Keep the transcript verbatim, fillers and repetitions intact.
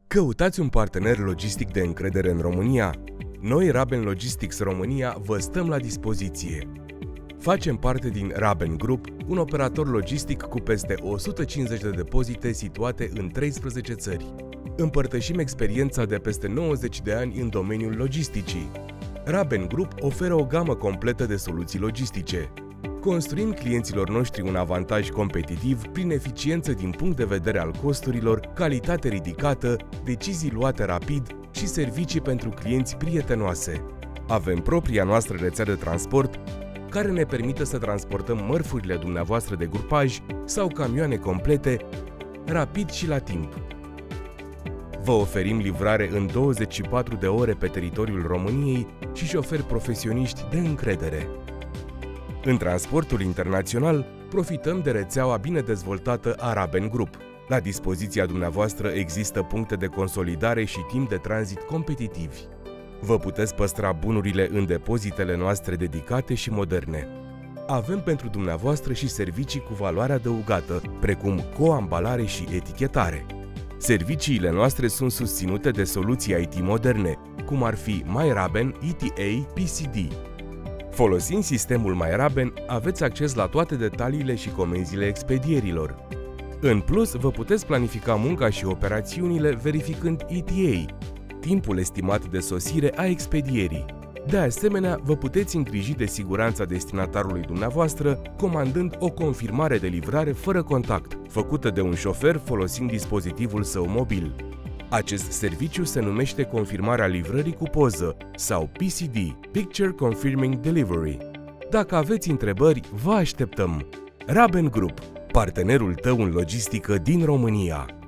Căutați un partener logistic de încredere în România? Noi, Raben Logistics România, vă stăm la dispoziție. Facem parte din Raben Group, un operator logistic cu peste o sută cincizeci de depozite situate în treisprezece țări. Împărtășim experiența de peste nouăzeci de ani în domeniul logisticii. Raben Group oferă o gamă completă de soluții logistice. Construim clienților noștri un avantaj competitiv prin eficiență din punct de vedere al costurilor, calitate ridicată, decizii luate rapid și servicii pentru clienți prietenoase. Avem propria noastră rețea de transport, care ne permite să transportăm mărfurile dumneavoastră de grupaj sau camioane complete, rapid și la timp. Vă oferim livrare în douăzeci și patru de ore pe teritoriul României și șoferi profesioniști de încredere. În transportul internațional, profităm de rețeaua bine dezvoltată a Raben Group. La dispoziția dumneavoastră există puncte de consolidare și timp de tranzit competitivi. Vă puteți păstra bunurile în depozitele noastre dedicate și moderne. Avem pentru dumneavoastră și servicii cu valoare adăugată, precum coambalare și etichetare. Serviciile noastre sunt susținute de soluții I T moderne, cum ar fi MyRaben, E T A, P C D. Folosind sistemul MyRaben, aveți acces la toate detaliile și comenzile expedierilor. În plus, vă puteți planifica munca și operațiunile verificând E T A, timpul estimat de sosire a expedierii. De asemenea, vă puteți îngriji de siguranța destinatarului dumneavoastră, comandând o confirmare de livrare fără contact, făcută de un șofer folosind dispozitivul său mobil. Acest serviciu se numește confirmarea livrării cu poză sau P C D, Picture Confirming Delivery. Dacă aveți întrebări, vă așteptăm! Raben Group, partenerul tău în logistică din România.